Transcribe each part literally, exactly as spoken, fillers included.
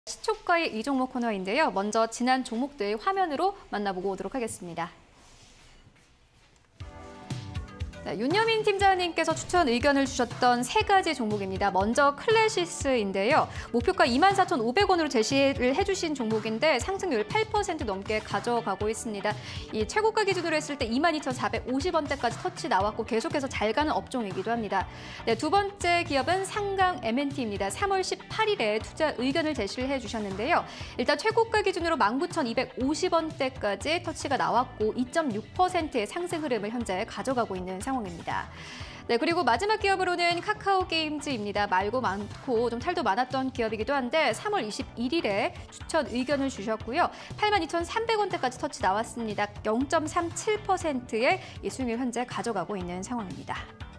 시초가의 이 종목 코너인데요. 먼저 지난 종목들 화면으로 만나보고 오도록 하겠습니다. 네, 윤여민 팀장님께서 추천 의견을 주셨던 세 가지 종목입니다. 먼저 클래시스인데요. 목표가 이만 사천오백 원으로 제시를 해주신 종목인데 상승률 팔 퍼센트 넘게 가져가고 있습니다. 이 최고가 기준으로 했을 때 이만 이천사백오십 원대까지 터치 나왔고 계속해서 잘 가는 업종이기도 합니다. 네, 두 번째 기업은 상강 엠앤티입니다. 삼월 십팔일에 투자 의견을 제시를 해주셨는데요. 일단 최고가 기준으로 만 구천이백오십 원대까지 터치가 나왔고 이 점 육 퍼센트의 상승 흐름을 현재 가져가고 있는 상황입니다. 상황입니다. 네, 그리고 마지막 기업으로는 카카오게임즈입니다. 말고 많고 좀 탈도 많았던 기업이기도 한데 삼월 이십일일에 추천 의견을 주셨고요. 팔만 이천삼백 원대까지 터치 나왔습니다. 영 점 삼칠 퍼센트의 이 수익률 현재 가져가고 있는 상황입니다.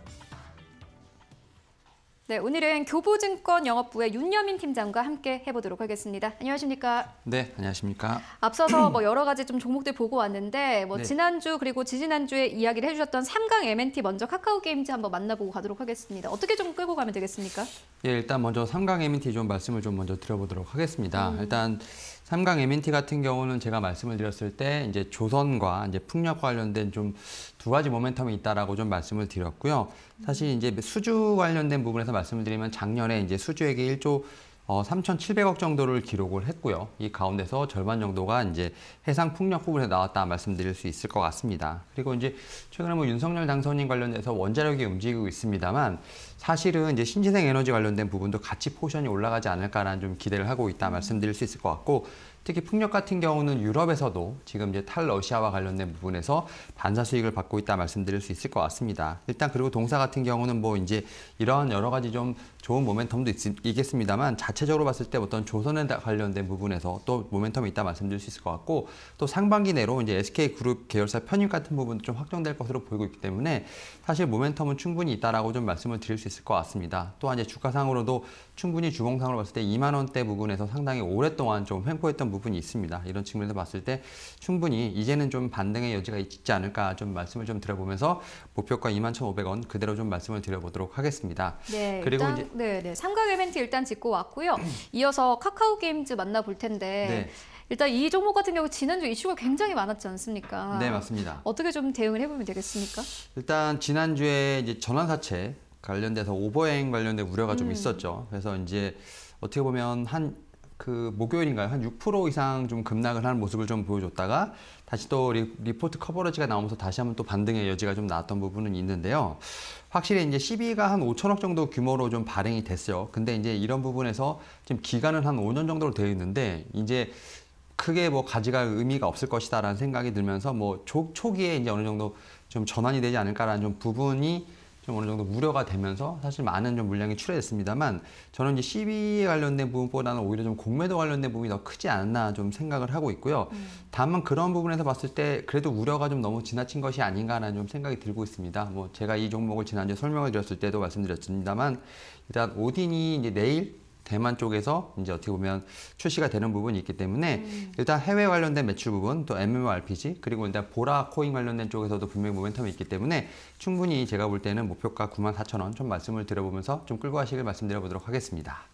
네, 오늘은 교보증권 영업부의 윤여민 팀장과 함께 해보도록 하겠습니다. 안녕하십니까? 네, 안녕하십니까? 앞서서 뭐 여러 가지 좀 종목들 보고 왔는데 뭐 네. 지난주 그리고 지지난주에 이야기를 해주셨던 삼강 엠앤티 먼저 카카오게임즈 한번 만나보고 가도록 하겠습니다. 어떻게 좀 끌고 가면 되겠습니까? 예, 일단 먼저 삼강 엠앤티 좀 말씀을 좀 먼저 드려보도록 하겠습니다. 음. 일단 삼강 엠앤티 같은 경우는 제가 말씀을 드렸을 때 이제 조선과 이제 풍력과 관련된 좀 두 가지 모멘텀이 있다라고 좀 말씀을 드렸고요. 사실 이제 수주 관련된 부분에서 말씀을 드리면 작년에 이제 수주액이 일조 어, 삼천칠백억 정도를 기록을 했고요. 이 가운데서 절반 정도가 이제 해상 풍력 부분에 나왔다 말씀드릴 수 있을 것 같습니다. 그리고 이제 최근에 뭐 윤석열 당선인 관련해서 원자력이 움직이고 있습니다만 사실은 이제 신재생 에너지 관련된 부분도 같이 포션이 올라가지 않을까라는 좀 기대를 하고 있다 말씀드릴 수 있을 것 같고 특히 풍력 같은 경우는 유럽에서도 지금 이제 탈러시아와 관련된 부분에서 반사 수익을 받고 있다 말씀드릴 수 있을 것 같습니다. 일단 그리고 동사 같은 경우는 뭐 이제 이러한 여러 가지 좀 좋은 모멘텀도 있, 있겠습니다만 자체적으로 봤을 때 어떤 조선에 관련된 부분에서 또 모멘텀이 있다 말씀드릴 수 있을 것 같고 또 상반기 내로 이제 에스케이그룹 계열사 편입 같은 부분도 좀 확정될 것으로 보이고 있기 때문에 사실 모멘텀은 충분히 있다라고 좀 말씀을 드릴 수 있을 것 같습니다. 또한 이제 주가상으로도 충분히 주봉상으로 봤을 때 이만 원대 부분에서 상당히 오랫동안 좀 횡보했던 부분이 있습니다. 이런 측면에서 봤을 때 충분히 이제는 좀 반등의 여지가 있지 않을까 좀 말씀을 좀 드려보면서 목표가 이만 천오백 원 그대로 좀 말씀을 드려보도록 하겠습니다. 네, 그리고 일단, 이제 네, 네, 삼강 엠앤티 일단 짚고 왔고요. 이어서 카카오게임즈 만나볼 텐데 네. 일단 이 종목 같은 경우 지난주 이슈가 굉장히 많았지 않습니까? 네, 맞습니다. 어떻게 좀 대응을 해보면 되겠습니까? 일단 지난주에 이제 전환사채 관련돼서 오버행 관련된 우려가 좀 음. 있었죠. 그래서 이제 어떻게 보면 한 그 목요일인가요? 한 육 퍼센트 이상 좀 급락을 하는 모습을 좀 보여줬다가 다시 또 리, 리포트 커버리지가 나오면서 다시 한번 또 반등의 여지가 좀 나왔던 부분은 있는데요. 확실히 이제 시비가 한 오천억 정도 규모로 좀 발행이 됐어요. 근데 이제 이런 부분에서 지금 기간은 한 오 년 정도로 되어 있는데 이제 크게 뭐 가져갈 의미가 없을 것이다라는 생각이 들면서 뭐 초, 초기에 이제 어느 정도 좀 전환이 되지 않을까라는 좀 부분이 좀 어느 정도 우려가 되면서 사실 많은 좀 물량이 출회됐습니다만 저는 이제 시비에 관련된 부분보다는 오히려 좀 공매도 관련된 부분이 더 크지 않나 좀 생각을 하고 있고요. 음. 다만 그런 부분에서 봤을 때 그래도 우려가 좀 너무 지나친 것이 아닌가라는 좀 생각이 들고 있습니다. 뭐 제가 이 종목을 지난주에 설명을 드렸을 때도 말씀드렸습니다만 일단 오딘이 이제 내일 대만 쪽에서 이제 어떻게 보면 출시가 되는 부분이 있기 때문에 음. 일단 해외 관련된 매출 부분 또 엠엠오알피지 그리고 일단 보라 코인 관련된 쪽에서도 분명히 모멘텀이 있기 때문에 충분히 제가 볼 때는 목표가 구만 사천 원 좀 말씀을 드려보면서 좀 끌고 가시길 말씀드려보도록 하겠습니다.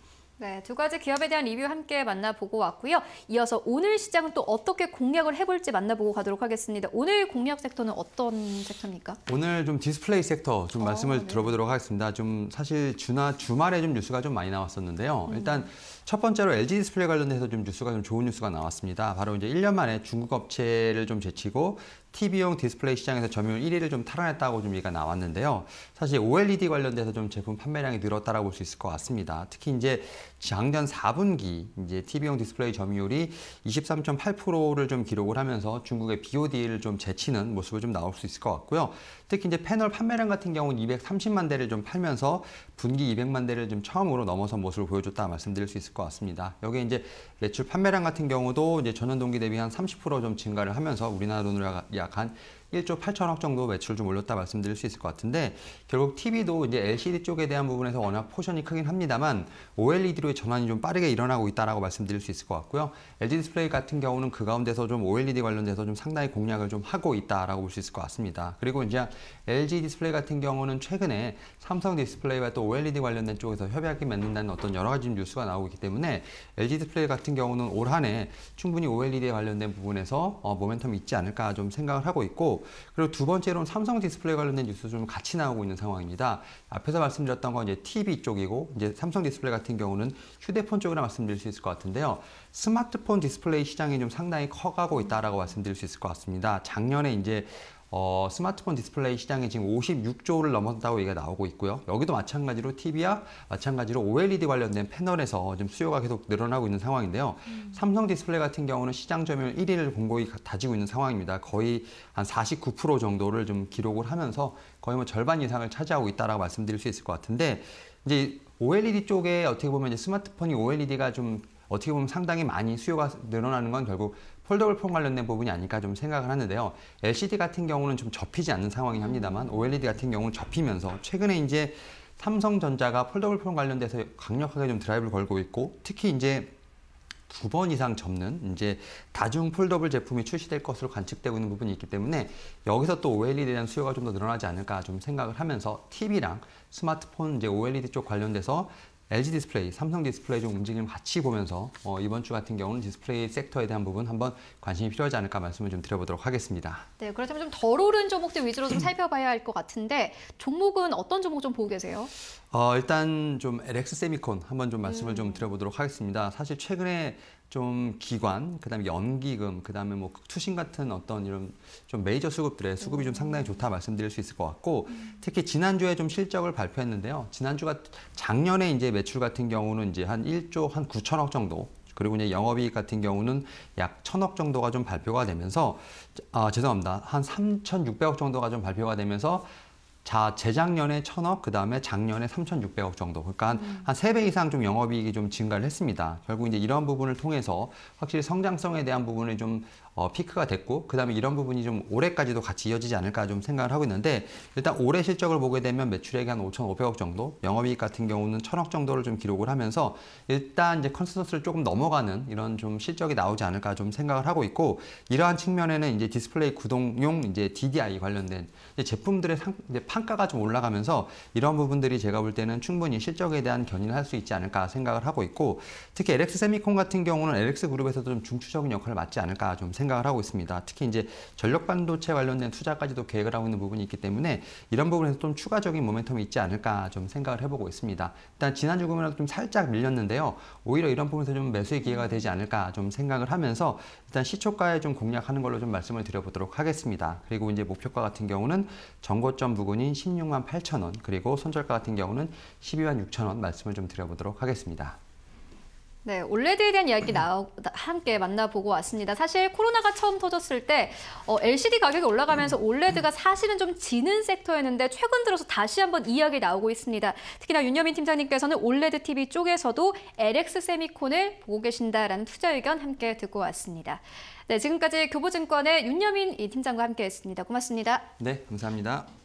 네, 두 가지 기업에 대한 리뷰 함께 만나보고 왔고요. 이어서 오늘 시장은 또 어떻게 공략을 해볼지 만나보고 가도록 하겠습니다. 오늘 공략 섹터는 어떤 섹터입니까? 오늘 좀 디스플레이 섹터 좀 어, 말씀을 네. 들어보도록 하겠습니다. 좀 사실 주나 주말에 좀 뉴스가 좀 많이 나왔었는데요. 음. 일단 첫 번째로 엘지 디스플레이 관련해서 좀 뉴스가 좀 좋은 뉴스가 나왔습니다. 바로 이제 일 년 만에 중국 업체를 좀 제치고 티비용 디스플레이 시장에서 점유율 일 위를 좀 탈환했다고 좀 얘기가 나왔는데요. 사실 오엘이디 관련돼서 좀 제품 판매량이 늘었다라고 볼 수 있을 것 같습니다. 특히 이제 작년 사 분기 이제 티비용 디스플레이 점유율이 이십삼 점 팔 퍼센트를 좀 기록을 하면서 중국의 비오디를 좀 제치는 모습을 좀 나올 수 있을 것 같고요. 특히 이제 패널 판매량 같은 경우는 이백삼십만 대를 좀 팔면서 분기 이백만 대를 좀 처음으로 넘어선 모습을 보여줬다 말씀드릴 수 있을 것 같습니다. 여기 이제 매출 판매량 같은 경우도 이제 전년 동기 대비 한 삼십 퍼센트 좀 증가를 하면서 우리나라 돈으로 약 한 일조 팔천억 정도 매출을 좀 올렸다 말씀드릴 수 있을 것 같은데 결국 티비도 이제 엘시디 쪽에 대한 부분에서 워낙 포션이 크긴 합니다만 오엘이디로의 전환이 좀 빠르게 일어나고 있다라고 말씀드릴 수 있을 것 같고요. 엘지 디스플레이 같은 경우는 그 가운데서 좀 오엘이디 관련돼서 좀 상당히 공략을 좀 하고 있다라고 볼 수 있을 것 같습니다. 그리고 이제 엘지 디스플레이 같은 경우는 최근에 삼성 디스플레이와 또 오엘이디 관련된 쪽에서 협약이 맺는다는 어떤 여러 가지 뉴스가 나오고 있기 때문에 엘지 디스플레이 같은 경우는 올 한 해 충분히 오엘이디에 관련된 부분에서 어, 모멘텀이 있지 않을까 좀 생각을 하고 있고 그리고 두 번째로는 삼성 디스플레이 관련된 뉴스 좀 같이 나오고 있는 상황입니다. 앞에서 말씀드렸던 건 이제 티비 쪽이고 이제 삼성 디스플레이 같은 경우는 휴대폰 쪽이라 말씀드릴 수 있을 것 같은데요. 스마트폰 디스플레이 시장이 좀 상당히 커가고 있다라고 말씀드릴 수 있을 것 같습니다. 작년에 이제 어, 스마트폰 디스플레이 시장이 지금 오십육조를 넘었다고 얘기가 나오고 있고요. 여기도 마찬가지로 티비와 마찬가지로 오엘이디 관련된 패널에서 지금 수요가 계속 늘어나고 있는 상황인데요. 음. 삼성 디스플레이 같은 경우는 시장 점유율 일 위를 공고히 다지고 있는 상황입니다. 거의 한 사십구 퍼센트 정도를 좀 기록을 하면서 거의 뭐 절반 이상을 차지하고 있다라고 말씀드릴 수 있을 것 같은데 이제 오엘이디 쪽에 어떻게 보면 이제 스마트폰이 오엘이디가 좀 어떻게 보면 상당히 많이 수요가 늘어나는 건 결국 폴더블 폰 관련된 부분이 아닐까 좀 생각을 하는데요. 엘시디 같은 경우는 좀 접히지 않는 상황이 합니다만 오엘이디 같은 경우는 접히면서 최근에 이제 삼성전자가 폴더블 폰 관련돼서 강력하게 좀 드라이브를 걸고 있고 특히 이제 두 번 이상 접는 이제 다중 폴더블 제품이 출시될 것으로 관측되고 있는 부분이 있기 때문에 여기서 또 오엘이디에 대한 수요가 좀 더 늘어나지 않을까 좀 생각을 하면서 티비랑 스마트폰 이제 오엘이디 쪽 관련돼서 엘지 디스플레이, 삼성 디스플레이 좀 움직임 같이 보면서 어, 이번 주 같은 경우는 디스플레이 섹터에 대한 부분 한번 관심이 필요하지 않을까 말씀을 좀 드려보도록 하겠습니다. 네, 그렇다면 좀 덜 오른 종목들 위주로 좀 살펴봐야 할 것 같은데 종목은 어떤 종목 좀 보고 계세요? 어, 일단 좀 엘엑스 세미콘 한번 좀 말씀을 음. 좀 드려보도록 하겠습니다. 사실 최근에 좀 기관, 그다음에 연기금, 그다음에 뭐 투신 같은 어떤 이런 좀 메이저 수급들의 수급이 좀 상당히 좋다 말씀드릴 수 있을 것 같고 특히 지난주에 좀 실적을 발표했는데요. 지난주가 작년에 이제 매출 같은 경우는 이제 한 일조 한 구천억 정도. 그리고 이제 영업이익 같은 경우는 약 천억 정도가 좀 발표가 되면서 아, 죄송합니다. 한 삼천육백억 정도가 좀 발표가 되면서 자, 재작년에 천억, 그 다음에 작년에 삼천육백억 정도. 그러니까 한, 음. 한 세 배 이상 좀 영업이익이 좀 증가를 했습니다. 결국 이제 이런 부분을 통해서 확실히 성장성에 대한 부분이 좀 어, 피크가 됐고, 그 다음에 이런 부분이 좀 올해까지도 같이 이어지지 않을까 좀 생각을 하고 있는데, 일단 올해 실적을 보게 되면 매출액이 한 오천오백억 정도, 영업이익 같은 경우는 천억 정도를 좀 기록을 하면서, 일단 이제 컨센서스를 조금 넘어가는 이런 좀 실적이 나오지 않을까 좀 생각을 하고 있고, 이러한 측면에는 이제 디스플레이 구동용 이제 디디아이 관련된 이제 제품들의 상, 이제 판가가 좀 올라가면서 이런 부분들이 제가 볼 때는 충분히 실적에 대한 견인을 할 수 있지 않을까 생각을 하고 있고, 특히 엘엑스 세미콘 같은 경우는 엘엑스 그룹에서도 좀 중추적인 역할을 맡지 않을까 좀 생각을 하고 있습니다. 특히 이제 전력 반도체 관련된 투자까지도 계획을 하고 있는 부분이 있기 때문에 이런 부분에서 좀 추가적인 모멘텀이 있지 않을까 좀 생각을 해보고 있습니다. 일단 지난주 금요일에 좀 살짝 밀렸는데요. 오히려 이런 부분에서 좀 매수의 기회가 되지 않을까 좀 생각을 하면서 일단 시초가에 좀 공략하는 걸로 좀 말씀을 드려보도록 하겠습니다. 그리고 이제 목표가 같은 경우는 정고점 부근인 십육만 팔천 원, 그리고 손절가 같은 경우는 십이만 육천 원 말씀을 좀 드려보도록 하겠습니다. 네, 올레드에 대한 이야기 나, 함께 만나보고 왔습니다. 사실 코로나가 처음 터졌을 때 어, 엘시디 가격이 올라가면서 올레드가 사실은 좀 지는 섹터였는데 최근 들어서 다시 한번 이야기 나오고 있습니다. 특히나 윤여민 팀장님께서는 올레드 티비 쪽에서도 엘엑스 세미콘을 보고 계신다라는 투자 의견 함께 듣고 왔습니다. 네, 지금까지 교보증권의 윤여민 팀장과 함께했습니다. 고맙습니다. 네, 감사합니다.